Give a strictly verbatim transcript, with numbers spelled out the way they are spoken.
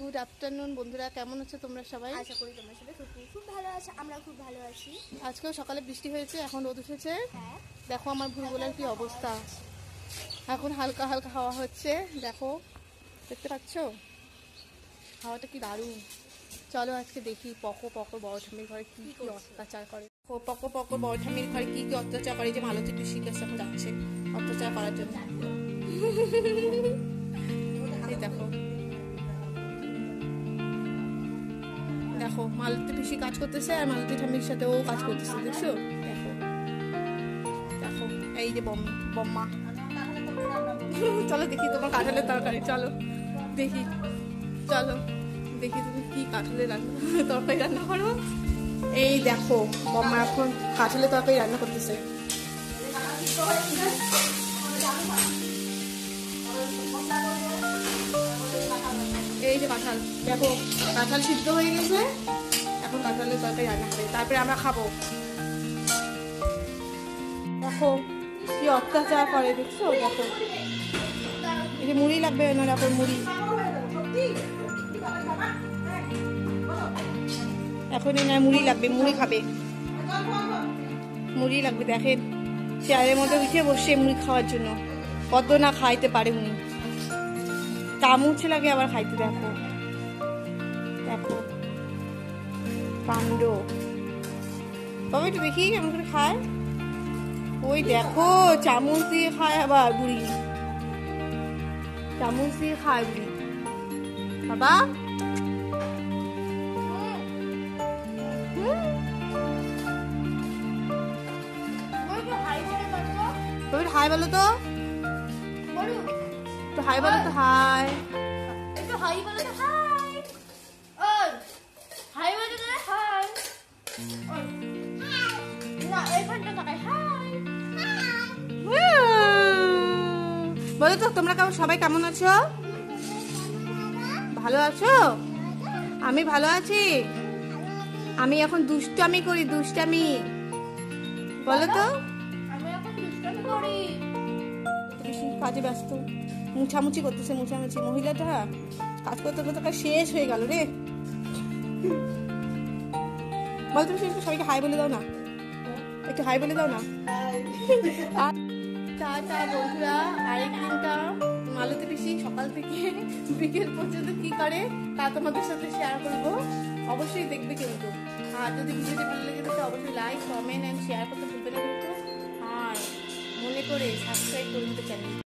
Good afternoon বন্ধুরা, কেমন আছো তোমরা সবাই? আশা করি তোমরা সবাই খুব খুব ভালো আছো। আমরা খুব ভালো আছি। আজকেও সকালে বৃষ্টি হয়েছে, এখন রোদ উঠেছে। হ্যাঁ, দেখো আমার ভুলগুলোর কি অবস্থা। এখন হালকা হালকা হাওয়া হচ্ছে, দেখো দেখতে পাচ্ছ হাওয়াটা কি দারুণ। চলো আজকে দেখি পকো পকর বড় ঠাম্মির ঘরে কি কি অত্যাচার করে। ও পকো পকর বড় ঠাম্মির ঘরে কি কি অত্যাচার করে, যে মালতী পিসির কাছে এখন যাচ্ছে অত্যাচার করার জন্য। এই দেখো দেখো মালতী পিসি কাজ করতেছে আর মালতী ঠাম্মির সাথে ও কাজ করতেছে, দেখছো? দেখো দেখো এই যে বম বম্মা। চলো দেখি তোমার কাঁঠালের তরকারি, চলো দেখি, চলো দেখি তুমি কি কাঁঠালের রান্না তরকারি রান্না করো। এই দেখো বম্মা এখন কাঁঠালের তরকারি রান্না করতেছে। এই যে কাঁঠাল, দেখো কাঁঠাল সিদ্ধ হয়ে গেছে, এখন কাঁঠালের তরকারি রান্না হবে, তারপরে আমরা খাবো। দেখো কি অত্যাচার করে, দেখছো? দেখো এই যে মুড়ি লাগবে না, দেখো মুড়ি এখন না, মুড়ি লাগবে, মুড়ি খাবে, মুড়ি লাগবে। দেখেন চেয়ারের মধ্যে উঠে বসে মুড়ি খাওয়ার জন্য, কত না খাইতে পারে উনি, চামচ লাগে আবার খাইতে। দেখো দেখো কাণ্ড। তবে একটু দেখি কেমন করে খায়। ওই দেখো চামচ দিয়ে খায়, আবার বুড়ি চামচ দিয়ে খায় বুড়ি। বাবা হাই বলো তো, তো হাই বলো তো, হাই একটু হাই বলো তো, হাই। ওই হাই বলো তো, হাই। ওই না, এইখানটা তাকাই, হাই। বলো তো তোমরা কেমন, সবাই কেমন আছো? ভালো আছো? আমি ভালো আছি। আমি এখন দুষ্টামি করি, দুষ্টামি। বলো তো, আমি এখন দুষ্টামি করি। বেশি কাজে ব্যস্ত, মুছামুছি করতেছে, মুছামুছি। মহিলাটা কাজ করতে করতে শেষ হয়ে গেল রে। বলো তুমি সবাইকে হাই বলে দাও না, একটু হাই বলে দাও না। টাটা বন্ধুরা, আরেকদিনটা মালতী পিসি সকাল থেকে বিকেল পর্যন্ত কি করে তা তোমাদের সাথে শেয়ার করবো, অবশ্যই দেখবে কিন্তু। আর যদি ভিডিওটি ভালো লেগে থাকে অবশ্যই লাইক কমেন্ট অ্যান্ড শেয়ার করতে ভুলবে না কিন্তু। আর মনে করে সাবস্ক্রাইব করে দিতে চ্যানেল।